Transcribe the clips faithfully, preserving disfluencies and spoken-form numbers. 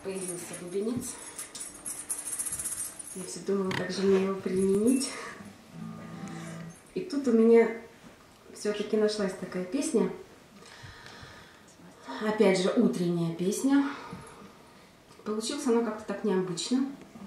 появился бубенец. Я все думала, как же мне его применить. И тут у меня все-таки нашлась такая песня. Опять же, утренняя песня. Получилась она как-то так необычно.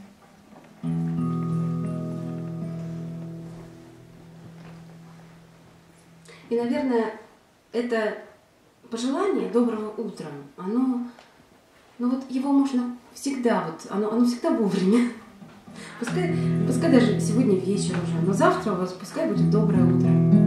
И, наверное, это пожелание доброго утра, оно, ну вот его можно всегда, вот, оно, оно всегда вовремя. Пускай, пускай даже сегодня вечер уже, но завтра у вас пускай будет доброе утро.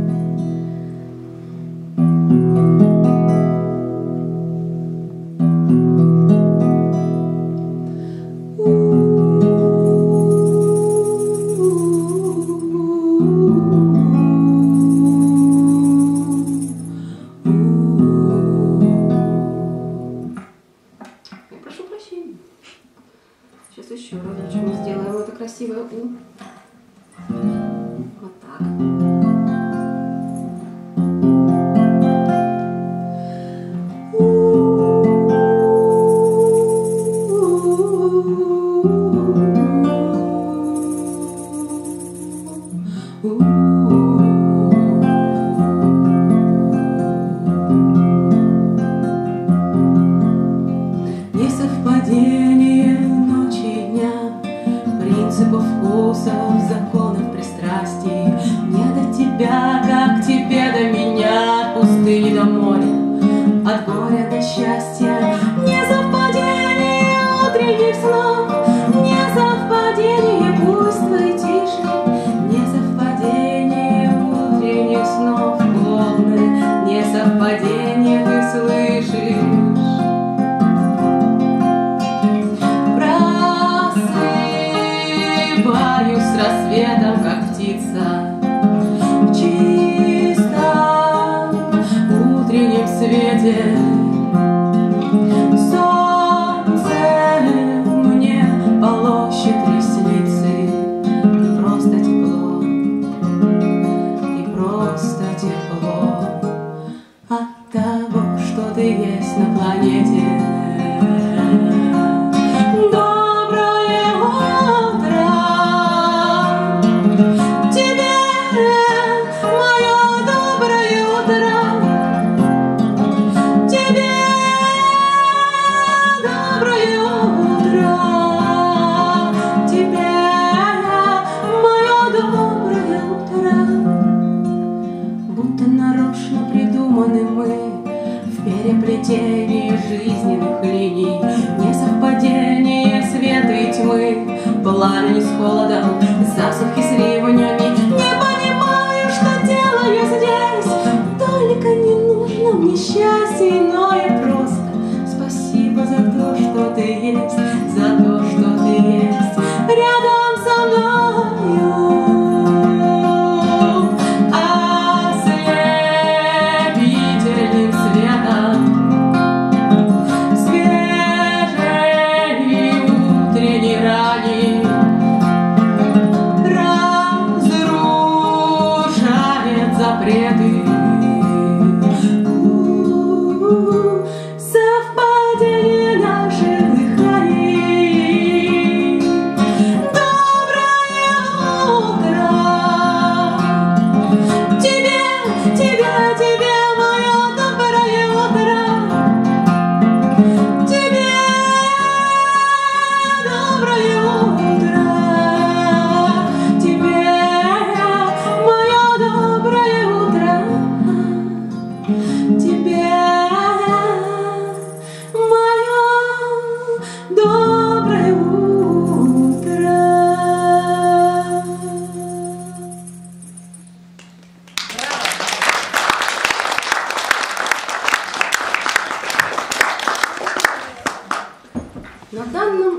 Сейчас еще разочек мы сделаем это красивое У. Вот так. Несовпадение ночи и дня, принципов, вкусов, законов, пристрастий. Не до тебя, как тебе до меня, от пустыни до моря, от горя до счастья. Несовпадение утренних снов, несовпадение буйства и тиши, несовпадение утренних снов волны, несовпадение ты слышишь. Просыпаюсь с рассветом, как птица, в чистом утреннем свете. Солнце мне полощет ресницы, и просто тепло, и просто тепло от того, что ты есть на планете. Нарочно придуманы мы в переплетении жизненных линий. Несовпадение света и тьмы, пламени с холодом, засухи с ливнями. Не понимаю, что делаю здесь, только не нужно мне счастья иное. Просто спасибо за то, что ты есть, за то, что ты есть рядом со мною. Запреты, совпадение наших дыханий. Доброе утро тебе, тебе, тебе, мое доброе утро. Тебе доброе утро. Тебе мое доброе утро. Тебе мое доброе утро. На данном